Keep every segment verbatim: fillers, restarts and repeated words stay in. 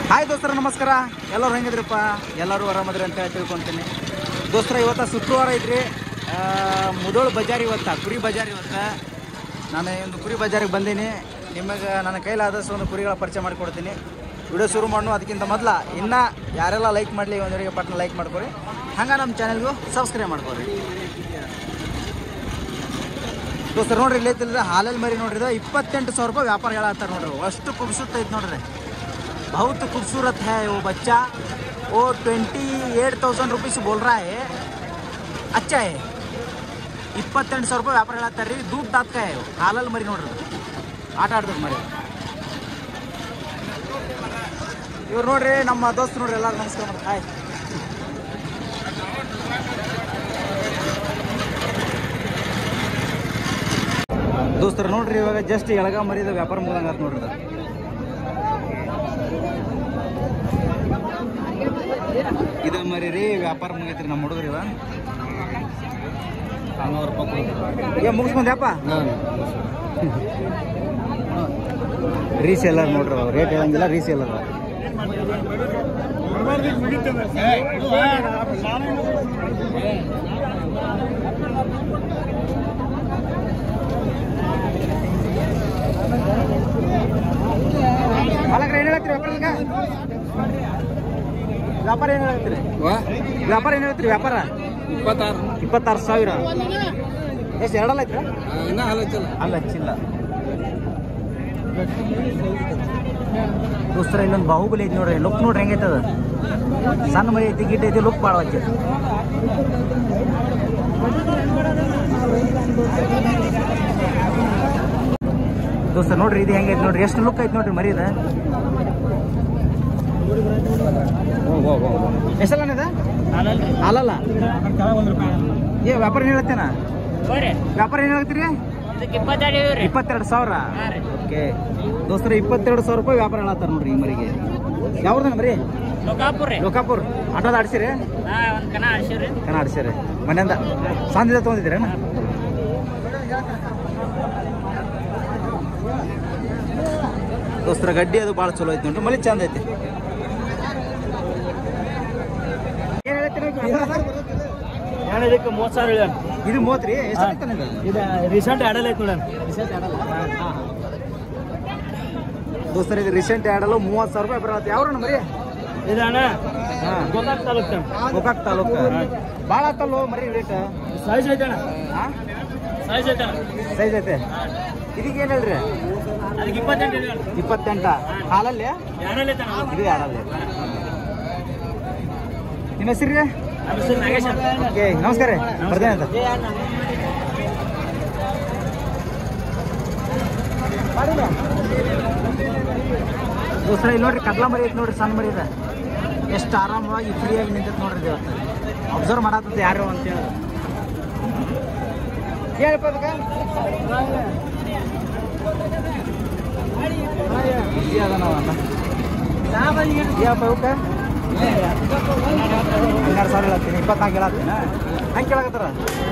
Hi ದೋಸ್ತರ ನಮಸ್ಕಾರ. ಎಲ್ಲರೂ ಹೆಂಗಿದ್ರಪ್ಪ? ಎಲ್ಲರೂ ಆರಾಮದ್ರಿ ಅಂತ ತಿಳ್ಕೊತೀನಿ ದೋಸ್ತರ. ಇವತ್ತು ಶುಕ್ರವಾರ ಐತ್ರಿ, ಮುದೋಳು ಬಜಾರ್ ಇವತ್ತು, ಕುರಿ ಬಜಾರ್ ಇವತ್ತು. ನಾನು ಒಂದು ಕುರಿ ಬಜಾರಿಗೆ ಬಂದೀನಿ. ನಿಮಗೆ ನನ್ನ ಕೈಲಾದಷ್ಟು ಒಂದು ಕುರಿಗಳ ಪರಿಚಯ ಮಾಡಿಕೊಡ್ತೀನಿ. ವಿಡಿಯೋ ಶುರು ಮಾಡೋಣ. ಅದಕ್ಕಿಂತ ಮೊದಲ ಇನ್ನೂ ಯಾರೆಲ್ಲ ಲೈಕ್ ಮಾಡಲಿ ಒಂದರಿಗೆ ಪಟ್ನ ಲೈಕ್ ಮಾಡ್ಕೊರಿ, ಹಂಗೆ ನಮ್ಮ ಚಾನಲ್ಗೂ ಸಬ್ಸ್ಕ್ರೈಬ್ ಮಾಡ್ಕೊರಿ ದೋಸ್ತರ. ನೋಡ್ರಿ ಇಲ್ಲಿ ಐತಿಲ್ಲ ಹಾಲಲ್ಲಿ ಮರಿ ನೋಡ್ರಿ, ಇಪ್ಪತ್ತೆಂಟು ಸಾವಿರ ರೂಪಾಯಿ ವ್ಯಾಪಾರ ಹೇಳತ್ತಾರೆ ನೋಡ್ರಿ. ಅಷ್ಟು ಖೂಬ್ಸೂರತ್ ಐತೆ ನೋಡ್ರಿ, बहुत खूबसूरत है वो बच्चा. वो ट्वेंटी एट थाउजेंड रुपीस बोल रहा है. अच्छा है. ಇಪ್ಪತ್ತೆಂಟು ಸಾವಿರ ರೂಪಾಯಿ ವ್ಯಾಪಾರ ಹೇಳತ್ತಾರೆ ರೀ. ದೂದ್ ದಾತ್ಕ है, ಹಾಲಲ್ಲಿ ಮರಿ ನೋಡ್ರಿ, ಆಟ ಆಡ್ಬೇಕು ಮರಿ. ಇವ್ರು ನೋಡ್ರಿ ನಮ್ಮ ದೋಸ್ತ್ ನೋಡ್ರಿ, ಎಲ್ಲರೂ ನಮಸ್ಕಾರ ಮಾಡಿ ಹಾಯ್. ದೋಸ್ತರು ನೋಡ್ರಿ, ಇವಾಗ ಜಸ್ಟ್ ಎಳಗ ಮರಿದ ವ್ಯಾಪಾರ ಮುಗಿದಂಗ ನೋಡ್ರಿ. ಇದು ಮರಿ ರೀ ವ್ಯಾಪಾರ ಮುಗೈತ್ರಿ ನಮ್ಮ ಹುಡುಗರು. ಇವ ಈಗ ಮುಗಿಸ್ಕೊಂಡ್ಯಪ್ಪ ರೀಸೇಲರ್ ನೋಡ್ರಿ, ರೇಟ್ ಹೇಳಂಗಿಲ್ಲ, ರೀಸೇಲರ್. ಮಾಲಕ್ರ ಏನ್ ಹೇಳ್ತೀರಿ ವ್ಯಾಪಾರ? ಈಗ ವ್ಯಾಪಾರ ಏನ್ ಹೇಳ್ತೀರಿ? ವ್ಯಾಪಾರ ಏನ್ ಹೇಳ್ತೀರಿ? ವ್ಯಾಪಾರ ಇಪ್ಪತ್ತಾರು ಇಪ್ಪತ್ತಾರು ಸಾವಿರ. ಎಷ್ಟು ಎರಡಲ್ಲ ಐತ್ರ? ಅಲ್ಲ ಹಚ್ಚಿಲ್ಲ ದೋಸ್ತರ. ಇಲ್ಲೊಂದು ಬಾಹುಬಲಿ ಐತಿ ನೋಡ್ರಿ, ಲುಕ್ ನೋಡ್ರಿ ಹೆಂಗೈತದ. ಸಣ್ಣ ಮರಿ ಐತಿ, ಗಿಡ್ಡ ಐತಿ, ಲುಕ್ ಭಾಳ ಹಚ್ಚಿ ದೋಸ್ತ. ನೋಡ್ರಿ ಇದು ಹೆಂಗೈತಿ ನೋಡ್ರಿ, ಎಷ್ಟು ಲುಕ್ ಐತಿ ನೋಡ್ರಿ ಮರಿ. ಇದು ಎಷ್ಟಲ್ಲ ಹಾಲಲ್ಲ. ಏ ವ್ಯಾಪಾರ ಏನ್ ಹೇಳ್ತೇನ? ವ್ಯಾಪಾರ ಏನ್ ಹೇಳ್ತೀರಿ? ಇಪ್ಪತ್ತೆರಡು ಸಾವಿರ. ಓಕೆ ದೋಸ್ತರ, ಇಪ್ಪತ್ತೆರಡು ಸಾವಿರ ರೂಪಾಯಿ ವ್ಯಾಪಾರ ಹೇಳತ್ತಾರ ನೋಡ್ರಿ ಈ ಮರಿಗೆ. ಯಾವ್ದನ ಮರಿ? ಲೋಕಾಪುರ್. ಆಟೋದ ಆಡ್ಸಿರಿ? ಕಣ ಆಡ್ಸಿರಿ ಮನೆಯಿಂದ ಸಂಜೆ ತೊಗೊಂಡಿದ್ದೀರೇನ? ದೋಸ್ತರ ಗಡ್ಡಿ ಅದು ಭಾಳ ಚಲೋ ಐತಿ ನೋಡ್ರಿ, ಮಳಿ ಚಂದ ಐತಿ. ಏನ್ ಹೇಳ್ತೀರಿ? ಮೂವತ್ತು ಸಾವಿರ ಹೇಳ. ಇದು ಮೂವತ್ತು ರೀ. ಇದು ರೀಸೆಂಟ್ ಆಡಲ್ ಐತಿ ನೋಡ. ದೋಸ್ತರ ಇದು ರೀಸೆಂಟ್ ಆಡಲು ಮೂವತ್ತು ಸಾವಿರ ರೂಪಾಯಿ ಬರತ್ತೆ. ಯಾವ್ರಣ್ಣ ಮರಿ? ಇದು ಅಣ್ಣ ಗೋಕಾಕ್ ತಾಲೂಕು. ಗೋಕಾಕ್ ತಾಲೂಕು. ಭಾಳ ಆತಲ್ಲೋ ಮರಿ ರೇಟ್? ಸೈಜ್ ಐತೆ ಅಣ್ಣ, ಸೈಜ್ ಐತೆ ಸೈಜ್ ಐತೆ. ಇದಕ್ಕೆ ಏನ್ ಹೇಳ್ರಿ? ಅದಕ್ಕೆ ಇಪ್ಪತ್ತೆಂಟು. ಇಪ್ಪತ್ತೆಂಟ ಹಾಲಲ್ಲಿ? ಇದು ಎರಡಲ್ಲಿ. ನಿಮ್ಮ ಹೆಸರು ರೀ? ಓಕೆ ನಮಸ್ಕಾರ ರೀ, ಬರ್ದೇನೆ ಅಂತ. ದೋಸ್ತರ ಇಲ್ಲಿ ನೋಡ್ರಿ ಕಡ್ಲಾ ಮರಿ ಐತಿ ನೋಡ್ರಿ, ಸಣ್ಣ ಮರಿ ಇದೆ. ಎಷ್ಟು ಆರಾಮವಾಗಿ ಫ್ರೀಯಾಗಿ ನಿಂತೈತೆ ನೋಡ್ರಿ. ಇವತ್ತು ಅಬ್ಸರ್ವ್ ಮಾಡತ್ತಂತ ಯಾರು ಅಂತೇಳಿ ಏನಪ್ಪ ಅದಕ್ಕೆ ಅದ ನಾವಲ್ಲ ಏನಪ್ಪ ಇವಕ್ಕೆ ಹನ್ನೆರಡು ಸಾವಿರ ಹೇಳತ್ತೀನಿ, ಇಪ್ಪತ್ನಾಲ್ಕು ಹೇಳತ್ತೀನ. ಹೆಂಗೆ ಕೇಳಕತ್ತಾರ?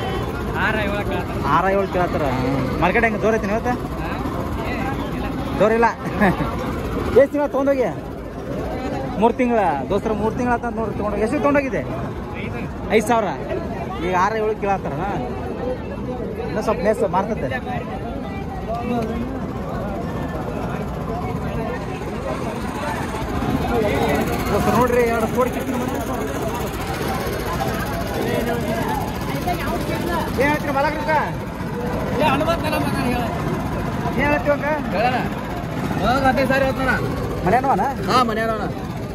ಆರ ಏಳು ಕೇಳತ್ತಾರ. ಮಾರ್ಕೆಟ್ ಹೆಂಗೆ ಜೋರ್ ಐತೀನಿ ಇವತ್ತು? ಜೋರಿಲ್ಲ. ಎಷ್ಟು ತಿಂಗಳ ತೊಗೊಂಡೋಗಿ? ಮೂರು ತಿಂಗಳ ದೋಸ್ತರ, ಮೂರು ತಿಂಗಳ ಅಂತ ನೋಡ್ರಿ ತೊಗೊಂಡೋಗಿ. ಎಷ್ಟು ತೊಗೊಂಡೋಗಿದೆ? ಐದು ಸಾವಿರ. ಈಗ ಆರ ಏಳು ಕೇಳತ್ತಾರ. ಇನ್ನೂ ಸ್ವಲ್ಪ ಲೇಸ್ ಮಾಡ್ತದೆ. ದೋಸ್ತರ ನೋಡ್ರಿ, ಎರಡು ಕೋಡಿ ಕಿತ್ತೀನಿ. ಏನ್ ಹೇಳ್ತೀರಿ ಮಲಗ್ರಕ್ಕ? ಏನ್ ಹೇಳ್ತೀವಂಗ? ಹದಿನೈದು ಸಾವಿರ ಹೇಳ್ತಾನ. ಮನೆಯನವನ? ಹಾ ಮನೆಯವ್ರಣ.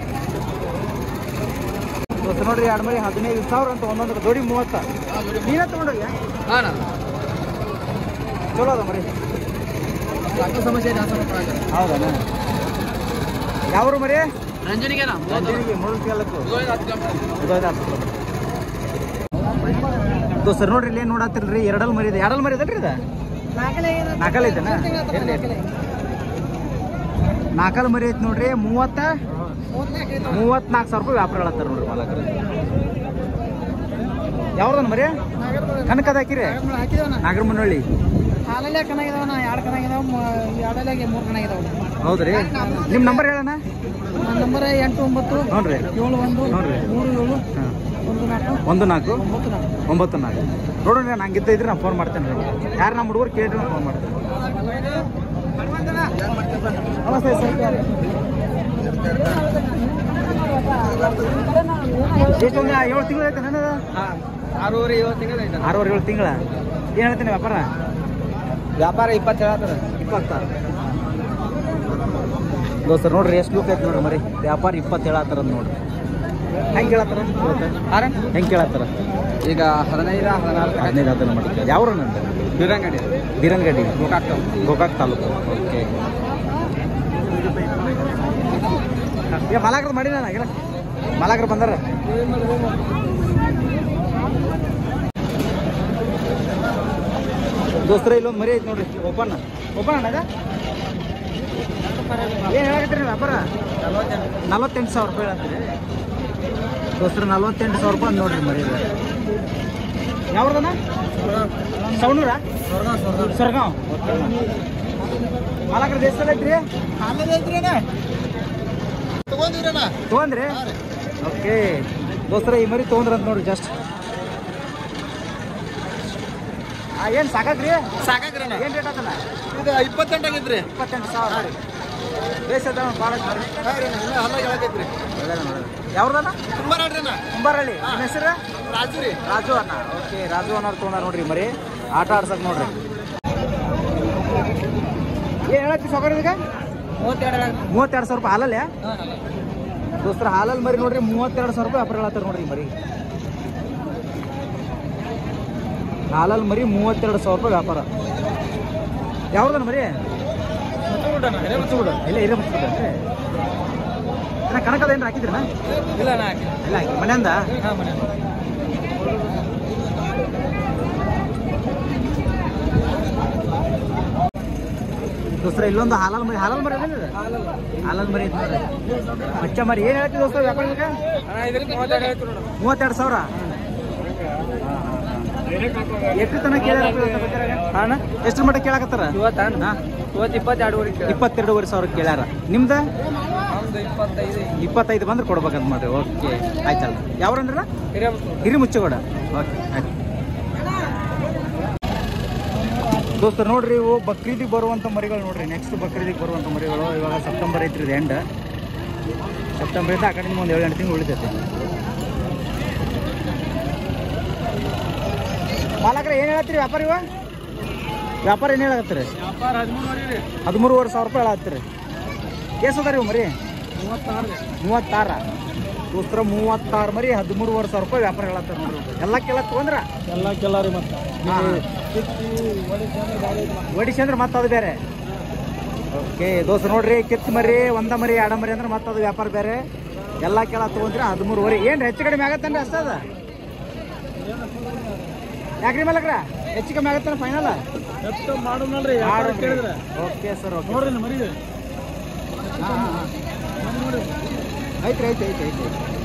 ದೋಸ್ತ ನೋಡ್ರಿ, ಎರಡು ಮರಿ ಹದಿನೈದು ಸಾವಿರ ಅಂತ ಒಂದೊಂದು ದೊಡ್ಡಿ ಮೂವತ್ತ. ನೀನ ತಗೊಂಡೋಗಿ? ಹಾಂ ಚಲೋ ಅದ ಮರಿ. ಸಮಸ್ಯೆ ಹೌದಾ? ಯಾವ್ರು ಮರಿ? ರಂಜನಿಗೆ ಮೂರು ಕೇಳಕ್ಕು ದೋಸ್ತರ್ ನೋಡ್ರಿ, ಇಲ್ಲಿ ಏನ್ ನೋಡತ್ತಿಲ್ರಿ, ಎರಡಲ್ ಮರಿ ಇದೆ. ಎರಡಲ್ ಮರಿ ಇದಲ್ರಿ? ಇದು ನಾಲ್ಕಲ್ ಐತೆನಾ? ನಾಲ್ಕಲ್ ಮರಿ ಐತಿ ನೋಡ್ರಿ. ಮೂವತ್ತ ಮೂವತ್ನಾಲ್ಕು ಸಾವಿರ ರೂಪಾಯಿ ವ್ಯಾಪಾರ ಹೇಳತ್ತಾರ ನೋಡ್ರಿ ಮಾಲಕರು. ಯಾವ್ದನ ಮರಿ? ಕನಕದ ಹಾಕಿರಿ? ನಾಗರಮನಹಳ್ಳಿ. ಹಾಲಲ್ಲೇ ಕನಾಗಿದಾವಣ್ಣ, ಎರಡು ಕನಾಗಿದಾವ, ಎರಡಲ್ಲಾಗೆ ಮೂರು ಕನಾಗಿದಾವ. ಹೌದ್ರಿ? ನಿಮ್ಮ ನಂಬರ್ ಹೇಳಣ್ಣ. ನನ್ನ ನಂಬರ್ ಎಂಟು ಒಂಬತ್ತು ಹ್ಞೂ ರೀ ಏಳು ಒಂದು ಹ್ಞೂ ರೀ ಮೂರು ಏಳು ಹಾಂ ಒಂದು ನಾಲ್ಕು ಒಂದು ನಾಲ್ಕು ಒಂಬತ್ತು ನಾಲ್ಕು ಒಂಬತ್ತು ನಾಲ್ಕು ನೋಡ್ರಿ ನಂಗಿದ್ದ ಇದ್ರೆ ನಾನು ಫೋನ್ ಮಾಡ್ತೇನೆ ರೀ ಯಾರು ನಮ್ಮ ಹುಡುಗರು ಕೇಳಿದ್ರೆ ನಾನು ಫೋನ್ ಮಾಡ್ತೇನೆ. ನಮಸ್ತೆ ಸರ್. ಎಷ್ಟೊಂದು ಏಳು ತಿಂಗಳು ಆಯ್ತು ನನಗೆ ಆರೂವರೆ ಏಳು ತಿಂಗಳು ಐತೆ ಆರೂವರೆ ಏಳು ತಿಂಗಳ ಏನು ಹೇಳ್ತೀನಿ ವ್ಯಾಪಾರ ವ್ಯಾಪಾರ ಇಪ್ಪತ್ತು ಹೇಳತ್ತಾರ ಇಪ್ಪತ್ತ ದೋಸ್ತರು ನೋಡ್ರಿ ಎಷ್ಟು ಲೂಕ್ ಐತೆ ನೋಡ್ರಿ ಮರಿ ವ್ಯಾಪಾರ ಇಪ್ಪತ್ತು ಹೇಳತ್ತಾರ ನೋಡ್ರಿ ಹೆಂಗೆ ಕೇಳತ್ತಾರ ಹೆಂಗೆ ಕೇಳತ್ತಾರ ಈಗ ಹದಿನೈದು ಹದಿನಾಲ್ಕು ಹದಿನೈದು ಹದಿನೈದು ಮಾಡಿ ಯಾವ ನಂದು ಬೀರಂಗಡಿ ಬೀರಂಗಡಿ ಗೋಕಾಕ್ ಗೋಕಾಕ್ ತಾಲೂಕು ಓಕೆ ಈಗ ಮಲಾಗ್ರದ್ದು ಮಾಡಿ ನಾನು ಆಗಿಲ್ಲ ಮಲಾಗ್ರ ಬಂದಾರ ದೋಸ್ತರ ಇಲ್ಲೊಂದು ಮರಿ ಐತೆ ನೋಡ್ರಿ ಓಪನ್ ಓಪನ್ ಅಣ್ಣಗ ಏನು ಹೇಳಕತ್ತೀರಿ ವ್ಯಾಪಾರ ನಲ್ವತ್ತೆಂಟು ಸಾವಿರ ರೂಪಾಯಿ ಹೇಳ್ತೀರಿ ದೋಸ್ತರ ನಲ್ವತ್ತೆಂಟು ಸಾವಿರ ರೂಪಾಯಿ ನೋಡ್ರಿ ಮರಿ ಯಾವ್ದನ ಸವಣೂರ ಸ್ವರ್ಗಾಂವ್ ಮಲಾಗ್ರ ದೇಶದಲ್ಲಿ ಐತ್ರಿ ತೊಗೊಂಡ್ರಿ ಓಕೆ ದೋಸ್ತರ ಈ ಮರಿ ತೊಗೊಂಡ್ರ ಅಂತ ನೋಡ್ರಿ ಜಸ್ಟ್ ಏನು ಸಾಕಾಗ್ರಿ ಸಾಕಾಗ್ರಿ ಏನು ರೇಟ್ ಆತಲ್ಲ ಇದು ಇಪ್ಪತ್ತೆಂಟು ಆಗಿದ್ರಿ ಇಪ್ಪತ್ತೆಂಟು ಸಾವಿರ ರೀ ಬೇಸದ ಭಾಳ ಹಲ್ಲ ಹೇಳಕೈತ್ರಿ ಯಾವ್ದಣ್ಣ ತುಂಬಾ ನೋಡ್ರಿ ಅಣ್ಣ ಕುಂಬಾರಳ್ಳಿ ನಿಮ್ಮ ಹೆಸರು ರಾಜು ರೀ ರಾಜು ಅಣ್ಣ ಓಕೆ ರಾಜು ಅನ್ನೋರು ತೊಗೊಂಡಾರ ನೋಡ್ರಿ ಮರಿ ಆಟ ಆಡ್ಸಕ್ ನೋಡ್ರಿ ಏನು ಹೇಳತ್ತಿ ಸೌಕರ್ಯ ಈಗ ಮೂವತ್ತೆರಡು ಮೂವತ್ತೆರಡು ಸಾವಿರ ರೂಪಾಯಿ ಹಾಲಲ್ಲೇ ದೋಸ್ತರ ಹಾಲಲ್ಲಿ ಮರಿ ನೋಡ್ರಿ ಮೂವತ್ತೆರಡು ಸಾವಿರ ರೂಪಾಯಿ ವ್ಯಾಪಾರ ಹೇಳತ್ತಾರ ನೋಡ್ರಿ ಮರಿ ಹಾಲಲ್ಲಿ ಮರಿ ಮೂವತ್ತೆರಡು ಸಾವಿರ ರೂಪಾಯಿ ವ್ಯಾಪಾರ ಯಾವ್ದಣ್ಣ ಮರಿ ಮುಚ್ಚುಬಿಡು ಇಲ್ಲ ಇರೋ ಮುಚ್ಚಿಬಿಡ್ರಿ ಅಣ್ಣ ಕಣಕದ ಏನು ಹಾಕಿದ್ರಣ್ಣ ಇಲ್ಲ ಅಣ್ಣ ಇಲ್ಲ ಹಾಕಿ ಮನೆಯಿಂದ ಹಾಂ ಮನೆ ದೋಸ್ತರ ಇಲ್ಲೊಂದು ಹಾಲಲ್ ಮರಿ ಹಾಲಲ್ ಮರಿ ಅದೇನಿದೆ ಹಾಲಲ್ ಮರಿ ಐತೆ ನೋಡ್ರಿ ಮಚ್ಚ ಮರಿ ಏನು ಹೇಳ್ತೀವಿ ದೋಸ್ತ ವ್ಯಾಪಾರಕ್ಕೆ ಅಣ್ಣ ಇದಕ್ಕೆ ಮೂವತ್ತೆರಡು ಹೇಳ್ತು ನೋಡು ಮೂವತ್ತೆರಡು ಸಾವಿರ ಎಷ್ಟು ತನಕ ಕೇಳ್ಯಾರ ಅಣ್ಣ ಎಷ್ಟು ಮಟ್ಟ ಕೇಳಕತ್ತಾರ ಇವತ್ತು ಅಣ್ಣ ಹಾಂ ಇವತ್ತು ಇಪ್ಪತ್ತೆರಡುವರೆ ಇಪ್ಪತ್ತೆರಡುವರೆ ಸಾವಿರ ಕೇಳ್ಯಾರ ನಿಮ್ದು ನಮ್ದು ಇಪ್ಪತ್ತೈದು ಇಪ್ಪತ್ತೈದು ಬಂದ್ರೆ ಕೊಡ್ಬೇಕಂತ ಮಾಡ್ರಿ ಓಕೆ ಆಯ್ತಲ್ಲ ಯಾವ್ರಂದ್ರಲ್ಲ ಹಿರಿಯ ಹಿರಿ ಮುಚ್ಚಗೋಡ ಓಕೆ ಆಯ್ತು ದೋಸ್ತರು ನೋಡ್ರಿ ಇವು ಬಕ್ರೀದಿಗೆ ಬರುವಂಥ ಮರಿಗಳು ನೋಡ್ರಿ ನೆಕ್ಸ್ಟ್ ಬಕ್ರೀದಿಗೆ ಬರುವಂಥ ಮರಿಗಳು ಇವಾಗ ಸೆಪ್ಟೆಂಬರ್ ಐತ್ರಿ ಇದು ಎಂಡ್ ಸೆಪ್ಟೆಂಬರ್ ಇಂದ ಆ ಕಡೆ ಒಂದು ಏಳು ಎಂಟು ತಿಂಗಳು ಉಳಿತೈತಿ ಮಾಲಕ್ರೆ ಏನು ಹೇಳತ್ತೀರಿ ವ್ಯಾಪಾರ ಇವ ವ್ಯಾಪಾರ ಏನು ಹೇಳತ್ತೀರಿ ವ್ಯಾಪಾರ ಹದಿಮೂರು ನೋಡಿರಿ ಹದಿಮೂರುವರೆ ಸಾವಿರ ರೂಪಾಯಿ ಹೇಳತ್ತೀರಿ ಎಷ್ಟು ಅದ ರೀ ಮರಿ ಮೂವತ್ತಾರು ಮೂವತ್ತಾರ ದೋಸ್ತರ ಮೂವತ್ತಾರು ಮರಿ ಹದಿಮೂರುವರೆ ಸಾವಿರ ರೂಪಾಯಿ ವ್ಯಾಪಾರ ಹೇಳತ್ತಾರ ನೋಡ್ರಿ ಎಲ್ಲ ಕೇಳ ತೊಗೊಂಡ್ರ ಎಲ್ಲ ಕೆಲ್ಲಾರಿ ಮತ್ತೆ ಒಡಿಸಿ ಅಂದ್ರೆ ಮತ್ತೆ ಅದು ಬೇರೆ ಓಕೆ ದೋಸ್ತ ನೋಡ್ರಿ ಕಿತ್ತು ಮರಿ ಒಂದ ಮರಿ ಎರಡ ಮರಿ ಅಂದ್ರೆ ಮತ್ತೆ ಅದು ವ್ಯಾಪಾರ ಬೇರೆ ಎಲ್ಲ ಕೇಳ ತೊಗೊಂಡ್ರೆ ಹದಿಮೂರುವರೆ ಏನು ಹೆಚ್ಚು ಕಡಿಮೆ ಆಗತ್ತನ್ರಿ ಅಷ್ಟ ಅದ ಯಾಕ್ರಿ ಮಲಕ್ರ ಹೆಚ್ಚು ಕಮ್ಮಿ ಆಗತ್ತಾನ ಫೈನಲ್ ಎಷ್ಟು ಮಾಡೋಣಲ್ರಿ ಕೇಳಿದ್ರೆ ಓಕೆ ಸರ್ ಓಕೆ ನೋಡ್ರಿ ಮರಿ ಹಾಂ ಹಾಂ ಐತ್ರಿ ಐತೆ ಐತೆ ಐತೆ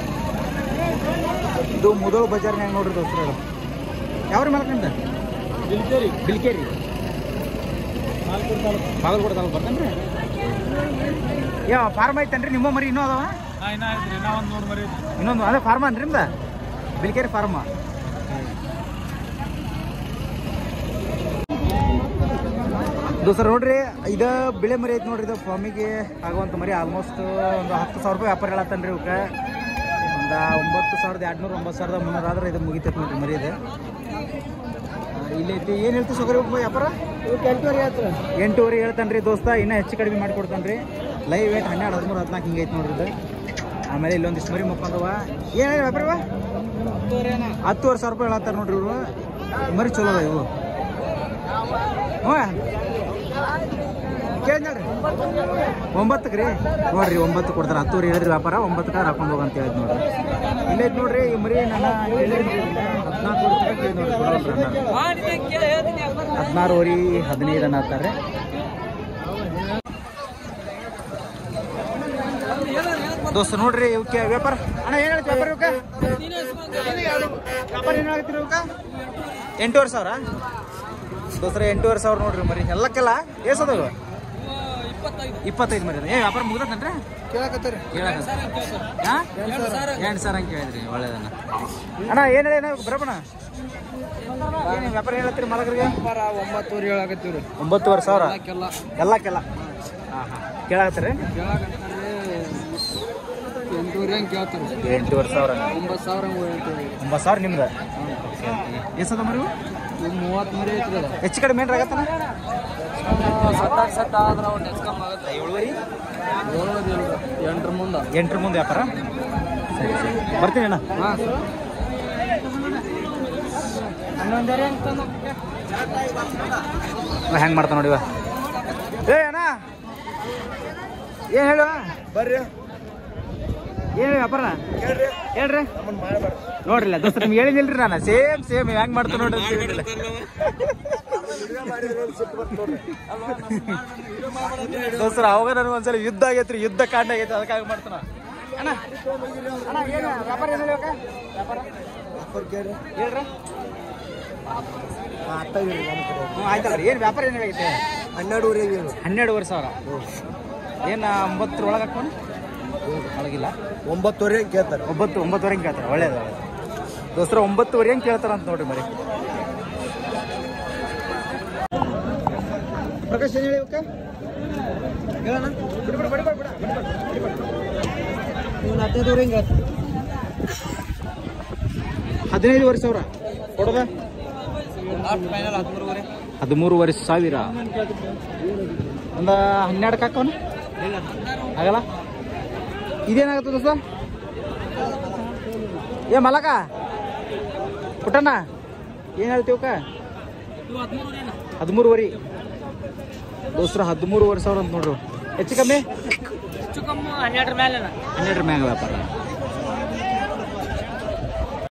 ಇದು ಮುದೋಳು ಬಜಾರ್ನಾಗ ನೋಡ್ರಿ ದೋಸ್ತರ ಯಾವ್ರಿ ಮಲಕ್ರಿಂದ ಬಿಲ್ಕೇರಿ ಬಿಲ್ಕೇರಿ ನಾಲ್ಕು ತಾಲೂಕು ಬಾಗಲಕೋಟೆ ತಾಲೂಕು ಬರ್ತೇನ್ರಿ ಯಾವ ಫಾರ್ಮ್ ಐತೇನ್ರಿ ನಿಮ್ಮ ಮರಿ ಇನ್ನೂ ಅದಾವ ಹಾಂ ಇನ್ನ ಐತ್ರಿ ಇನ್ನೂ ಒಂದು ನೂರು ಮರಿ ಇನ್ನೊಂದು ಅದೇ ಫಾರ್ಮ ಅನ್ರಿ ನಿಮ್ದು ಬಿಲ್ಕೇರಿ ಫಾರ್ಮ ದೋಸ್ತರ ನೋಡ್ರಿ ಇದು ಬಿಳೆ ಮರಿ ಐತೆ ನೋಡ್ರಿ ಇದು ಫಾರ್ಮಿಗೆ ಆಗುವಂಥ ಮರಿ ಆಲ್ಮೋಸ್ಟ್ ಒಂದು ಹತ್ತು ಸಾವಿರ ರೂಪಾಯಿ ವ್ಯಾಪಾರ ಹೇಳತ್ತನ್ರಿ ಇವಕ್ಕೆ ಒಂದು ಒಂಬತ್ತು ಸಾವಿರದ ಎರಡುನೂರು ಒಂಬತ್ತು ಸಾವಿರದ ಮುನ್ನೂರು ಆದ್ರೆ ಇದು ಮುಗಿತೈತೆ ನೋಡ್ರಿ ಮರಿ ಇದೆ ಇಲ್ಲಿ ಐತಿ ಏನು ಹೇಳ್ತೀವಿ ಸೊಗರಿ ವ್ಯಾಪಾರ ಎಂಟೂವರೆ ಹೇಳ್ತಾರೆ ಎಂಟೂವರೆ ಹೇಳ್ತಾನೆ ರೀ ದೋಸ್ತ ಇನ್ನೂ ಹೆಚ್ಚು ಕಡಿಮೆ ಮಾಡಿಕೊಡ್ತಾನೆ ರೀ ಲೈವ್ ವೇಟ್ ಹನ್ನೆರಡು ಹದಿಮೂರು ಹದಿನಾಲ್ಕು ಹಿಂಗೆ ಐತೆ ನೋಡ್ರಿ ಇದು ಆಮೇಲೆ ಇಲ್ಲೊಂದಿಷ್ಟು ಮರಿ ಮುಕ್ಕೊಂಡವ ಏನು ಹೇಳಿ ವ್ಯಾಪಾರ ಹತ್ತುವರೆ ಸಾವಿರ ರೂಪಾಯಿ ಹೇಳತ್ತಾರೆ ನೋಡ್ರಿ ಇವರು ಮರಿ ಚಲೋ ಅದ ಇವು ಹ್ಞೂ ಕೇಳಿ ನೋಡ್ರಿ ಒಂಬತ್ತಕ್ಕೆ ರೀ ನೋಡ್ರಿ ಒಂಬತ್ತು ಕೊಡ್ತಾರೆ ಹತ್ತುವರೆ ಹೇಳಿದ್ರಿ ವ್ಯಾಪಾರ ಒಂಬತ್ತಕ್ಕೆ ಹಾಕೊಂಡು ಹೋಗಂತ ಹೇಳಿದ್ ನೋಡ್ರಿ ಇಲ್ಲೇ ನೋಡ್ರಿ ಈ ಮರಿ ನನ್ನ ಹದಿನಾಲ್ಕು ವರ್ಷ ಕೇಳಿ ನೋಡ್ರಿ ಹದಿನಾರುವರೆ ಹದಿನೈದು ಅನ್ನತ್ತಾರೆ ದೋಸ್ತ ನೋಡ್ರಿ ಇವಕ್ಕೆ ವ್ಯಾಪಾರ ಅಣ್ಣ ಏನು ಹೇಳ್ತೀವಿ ವ್ಯಾಪಾರ ಇವಕ್ಕೆ ವ್ಯಾಪಾರ ಏನು ಹೇಳ್ತೀರಿ ಇವಕ್ಕೆ ಎಂಟೂವರೆ ಸಾವಿರ ದೋಸ್ರ ಎಂಟೂವರೆ ಸಾವಿರ ನೋಡ್ರಿ ಮರಿ ಎಲ್ಲಕ್ಕೆಲ್ಲ ಏಸದವು ಇಪ್ಪತ್ತೈದು ಮರಿ ಏ ವ್ಯಾಪಾರ ಮುಗ್ದತ್ತನ್ರಿ ಕೇಳಕತ್ತೀರಿ ಕೇಳಕ ಹಾಂ ಎಂಟು ಸಾವಿರ ಹಂಗೆ ಕೇಳಿದ್ರಿ ಒಳ್ಳೇದನ್ನ ಅಣ್ಣ ಏನು ಹೇಳಿ ಬರಬಣ ಏನು ವ್ಯಾಪಾರ ಹೇಳತ್ತೀರಿ ಮಾಲಕರಿಗೆ ಒಂಬತ್ತುವರೆ ಹೇಳಕತ್ತೀವಿ ರೀ ಒಂಬತ್ತುವರೆ ಸಾವಿರ ಎಲ್ಲಕ್ಕೆಲ್ಲ ಎಲ್ಲಕ್ಕೆಲ್ಲ ಹಾಂ ಹಾಂ ಕೇಳಾಕತ್ತೀರಿ ಕೇಳಕತ್ತಾರೆ ಎಂಟೂವರೆ ಹಂಗೆ ಕೇಳ್ತಾರೆ ಎಂಟೂವರೆ ಸಾವಿರ ಒಂಬತ್ತು ಸಾವಿರ ಹೇಳ್ತೀವಿ ಒಂಬತ್ತು ಸಾವಿರ ನಿಮ್ದು ಎಷ್ಟದ ಮರಿ ಮೂವತ್ತು ಮರಿ ಐತ್ರಿ ಅದು ಹೆಚ್ಚು ಕಡಿಮೆ ಏನ್ರ ಆಗತ್ತನ ಸತ್ತಾಗ ಸತ್ತ ಆದ್ರೆ ಅವ್ನು ನೆಚ್ಕೊಂಬ ಆಗುತ್ತೆ ಏಳುವರೆ ಎಂಟ್ರ ಮುಂದೆ ಎಂಟ್ರ ಮುಂದೆ ವ್ಯಾಪಾರ ಸರಿ ಸರಿ ಬರ್ತೀನಿ ಅಣ್ಣ ಹಾಂ ಹನ್ನೊಂದರೆ ಅಂತ ಹೆಂಗೆ ಮಾಡ್ತಾನೆ ನೋಡಿವ ಏ ಅಣ್ಣ ಏನು ಹೇಳುವ ಬರ್ರಿ ಏನು ವ್ಯಾಪಾರ ಹೇಳ್ರಿ ಹೇಳ್ರಿ ನೋಡ್ರಿಲ್ಲ ದೋಸ್ತ ನಿಮ್ಗೆ ಹೇಳಿದಿಲ್ರಿ ನಾನು ಸೇಮ್ ಸೇಮ್ ಹೆಂಗ್ ಮಾಡ್ತಾನೆ ನೋಡ್ರಿ ಅಂತ ಹೇಳಿಲ್ಲ ದೋಸ್ತರ ಅವಾಗ ನನಗೆ ಒಂದ್ಸಲ ಯುದ್ಧ ಆಗೈತ್ರಿ ಯುದ್ಧ ಕಾಂಡ ಆಗೈತಿ ಅದಕ್ಕಾಗಿ ಮಾಡ್ತಾನ ಅಣ್ಣ ಅಣ್ಣ ಏನು ವ್ಯಾಪಾರ ಏನು ಹೇಳಿ ವ್ಯಾಪಾರ ಹೇಳ್ರಿ ಹ್ಞೂ ಆಯ್ತಲ್ರಿ ಏನು ವ್ಯಾಪಾರ ಏನು ಆಗೈತೆ ಹನ್ನೆರಡುವರೆ ಹನ್ನೆರಡುವರೆ ಸಾವಿರ ಏನು ಒಂಬತ್ತರ ಒಳಗೆ ಹಾಕೊಂಡು ಒಳಗಿಲ್ಲ ಒಂಬತ್ತುವರೆ ಕೇಳ್ತಾರೆ ಒಂಬತ್ತು ಒಂಬತ್ತುವರೆ ಹಂಗೆ ಕೇಳ್ತಾರೆ ಒಳ್ಳೇದು ದೋಸ್ತರ ಒಂಬತ್ತುವರೆ ಹಂಗೆ ಕೇಳ್ತಾರ ಅಂತ ನೋಡ್ರಿ ಮರಿ ಪ್ರಕಾಶ್ ಏನು ಹೇಳಿ ಇವಕ್ಕೆ ಹೇಳೋಣ ಬಿಡ್ಬಿಡ ಬಿಡ್ಬೇಡ ಬಿಡ ನೀವು ಹದಿನೈದುವರೆ ಹಿಂಗೆ ಹದಿನೈದುವರೆ ಸಾವಿರ ಕೊಡೋದ ಫೈನಲ್ ಹದಿಮೂರುವರೆ ಹದಿಮೂರುವರೆ ಸಾವಿರ ಒಂದು ಹನ್ನೆರಡಕ್ಕೆ ಹಾಕೋಣ ಆಗಲ್ಲ ಇದೇನಾಗುತ್ತೆ ದೋಸ್ತ ಏ ಮಲಕ ಪುಟ್ಟಣ್ಣ ಏನು ಹೇಳ್ತೀವಕ್ಕ ಹದಿಮೂರುವರೆ ದೋಸ್ತರ ಹದಿಮೂರುವರೆ ಸಾವಿರ ಅಂತ ನೋಡ್ರಿ ಹೆಚ್ಚು ಕಮ್ಮಿ ಹೆಚ್ಚು ಕಮ್ಮಿ ಹನ್ನೆರಡರ ಮೇಲೆ ಹನ್ನೆರಡರ ಮ್ಯಾಗ ವ್ಯಾಪಾರ